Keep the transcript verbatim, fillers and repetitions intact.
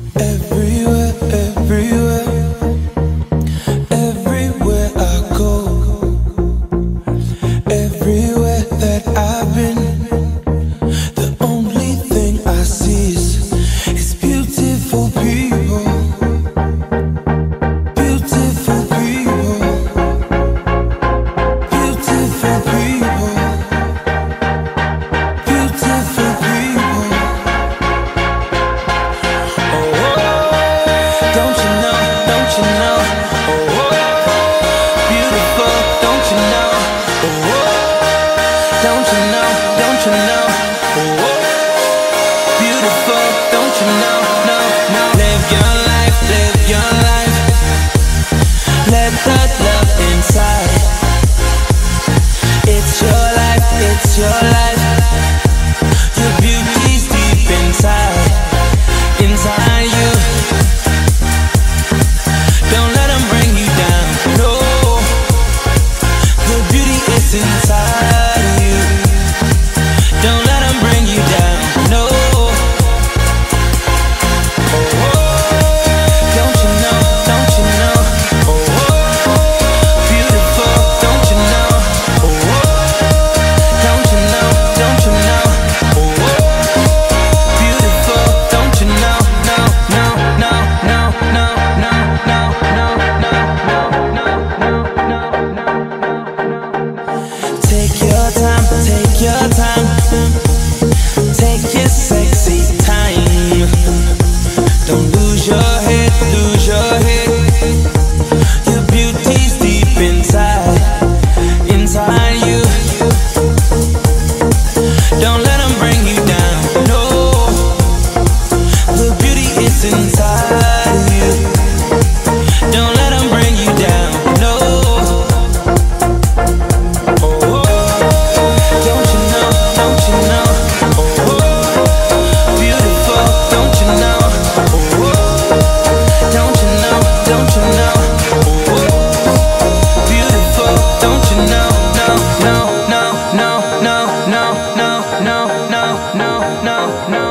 Everywhere, everywhere, everywhere I go, everywhere that I've been, the only thing I see is, is beautiful people, beautiful people, beautiful people, beautiful people. Don't you know, don't you know, oh, oh, beautiful, don't you know, oh, oh, don't you know, don't you know, oh, oh, beautiful, don't you know, no, no. Live your life, live your life, let the love inside. It's your life, it's your life, your beauty's deep inside, inside you. Don't let them bring you down, no. The beauty is inside of you. Don't let them bring you down, no. Oh, oh, don't you know, don't you know, oh, oh, beautiful, don't you know, oh, oh, don't you know, don't you know, oh, oh, beautiful, don't you know, no, no, no, no, no, no, no, no, no, no, no, no, no, no. Take your time, take your time, take your sexy time. Don't lose your head, lose your head. Your beauty's deep inside, inside you. Don't let them bring you down, no. The beauty is inside of you. Don't let them bring you down, no. Oh, oh, don't you know, don't you know, oh, oh, beautiful, don't you know, oh, oh, don't you know, don't you know, oh, oh, beautiful, don't you know, no, no, no, no, no, no, no, no, no, no, no, no.